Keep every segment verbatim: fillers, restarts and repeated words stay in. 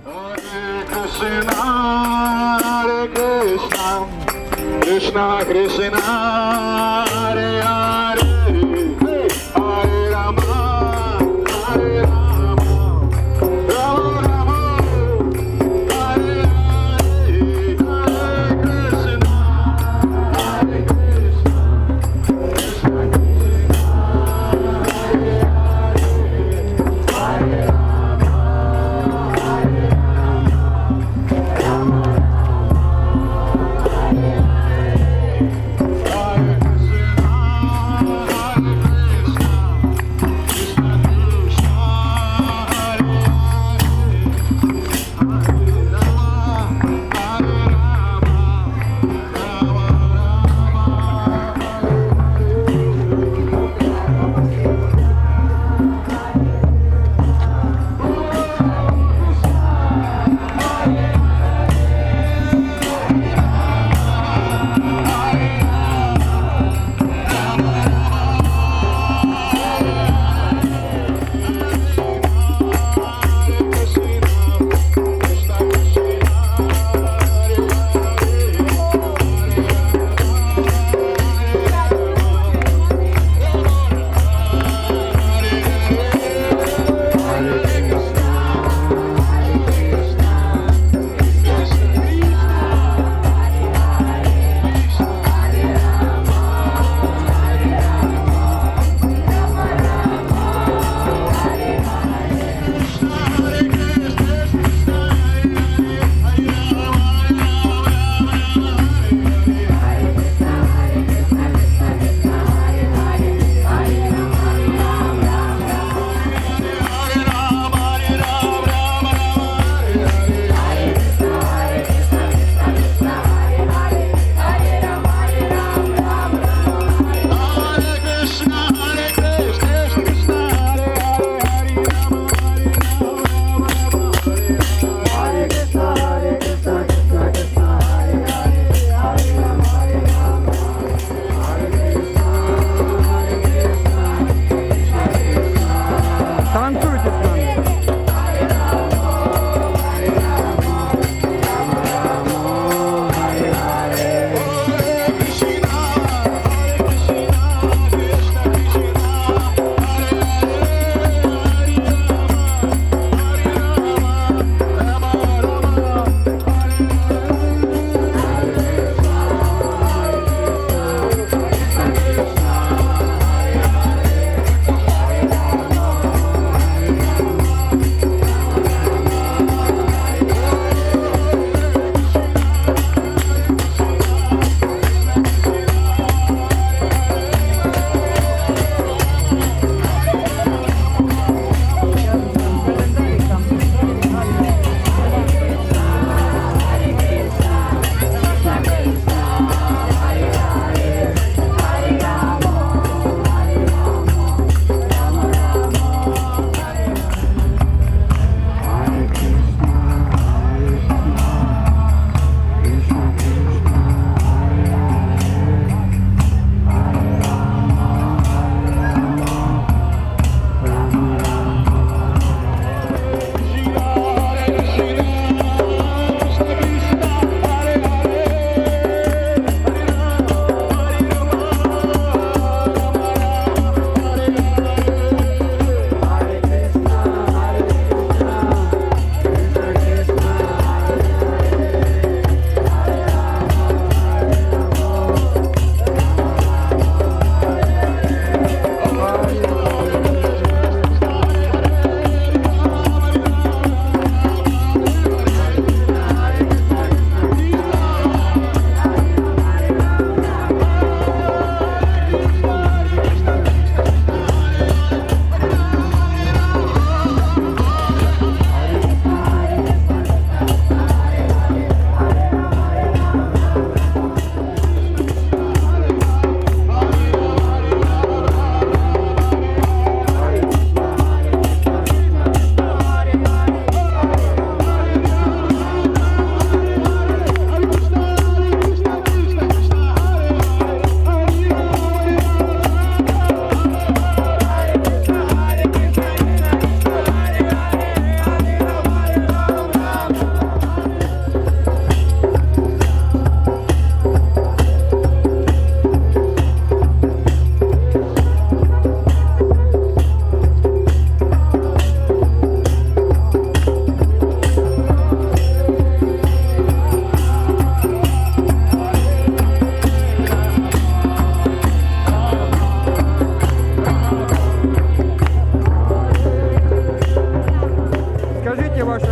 Krishna Krishna Hare Hare Hare Rama Hare Rama Rama Rama Hare Hare Hare Krishna Hare Krishna Krishna Krishna Hare Hare Hare Rama Hare Rama Rama Hare Hare Hare Krishna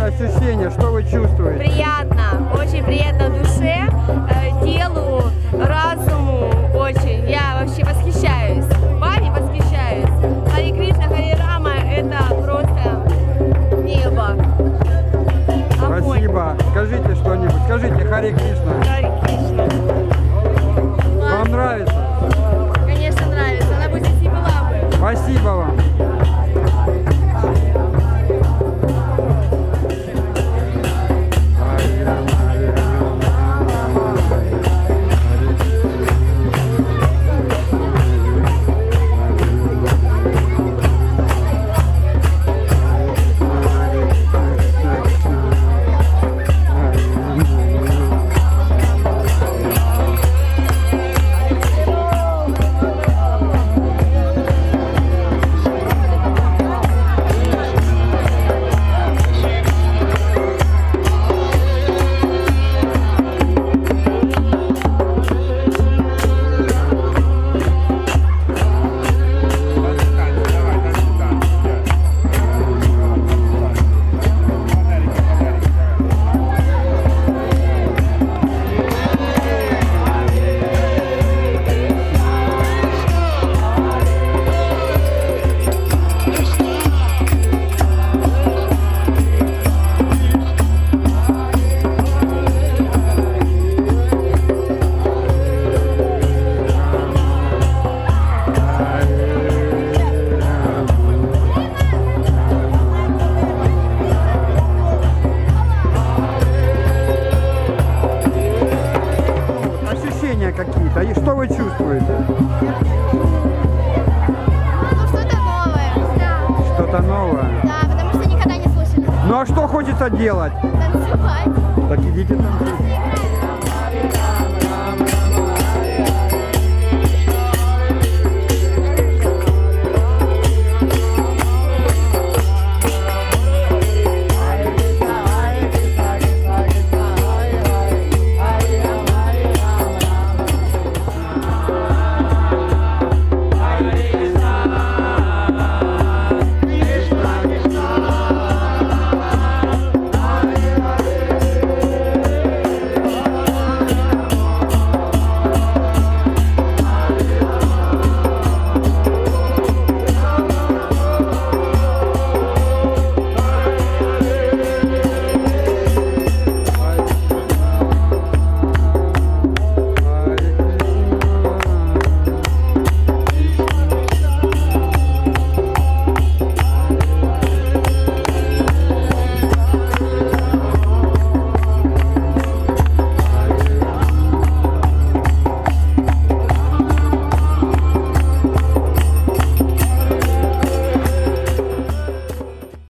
ощущения, что вы чувствуете? Приятно, очень приятно душе, э, телу, разуму очень. Я вообще восхищаюсь. Вами восхищаюсь. Хари Кришна, Хари Рама — это просто небо. Огонь. Спасибо. Скажите что-нибудь. Скажите Хари Кришна. Хари Кришна. Вам нравится? Конечно, нравится. Она бы здесь не была бы. Спасибо вам. Какие-то. И что вы чувствуете? Ну, что-то новое. Да. Что-то новое? Да, потому что никогда не слушали. Ну а что хочется делать? Танцевать. Так идите танцуйте.